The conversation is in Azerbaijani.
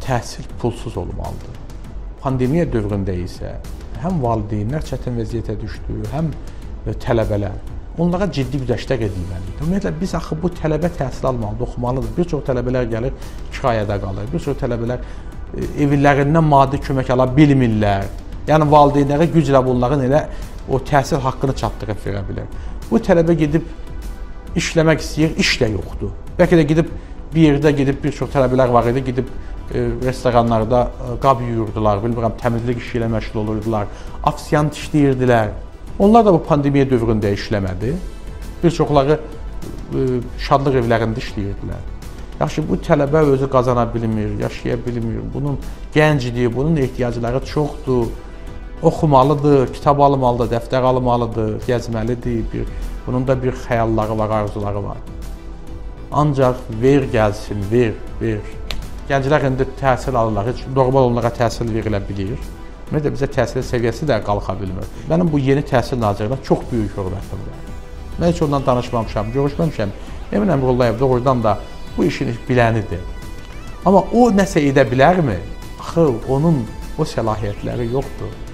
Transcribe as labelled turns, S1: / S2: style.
S1: təhsil pulsuz olmalıdır. Pandemiya dövründə isə həm valideynlər çətin vəziyyətə düşdü, həm tələbələr. Onlara ciddi güzəştlər edilməlidir. Ümumiyyətlə, biz axı bu tələbə təhsil almalıdır, oxumalıdır. Bir çox tələbələr gəlir, kirayədə qalır. Bir çox tələbələr evlərindən maddi kömək ala bilmirlər. Yəni, valideynlərə güclə bunların elə o təhsil haqqını çatdırıb verə bilər. Bu tələbə gedib işləmək istəyir, iş də yoxdur. Bəlkə də gedib bir yerdə bir çox tələbələr var idi, gedib restoranlarda qab yuyurdular, bilmirəm, təmizlik işi ilə məşğul olurdular, ofisiant işləyirdilər. Onlar da bu pandemiya dövründə işləmədi. Bir çoxları şadlıq evlərində işləyirdilər. Yaxşı, bu tələbə özü qazana bilmir, yaşaya bilmir. Bunun gəncdir, bunun ehtiyacları çoxdur. Oxumalıdır, kitab almalıdır, dəftər almalıdır, gəzməlidir. Bunun da bir xəyalları var, arzuları var. Ancaq ver gəlsin, ver. Gənclər indi təhsil alırlar, heç normal onlara təhsil verilə bilir. Ümumiyyətlə, bizə təhsil səviyyəsi də qalxa bilmir. Mənim bu yeni təhsil nazirinə çox böyük hörmətim var. Mən heç ondan danışmamışam, görüşməmişəm. Emin Əmrullayev doğrudan da bu işin bilənidir. Amma o nəsə edə bilərmi? Axı, onun o səlahiyyətləri yoxdur.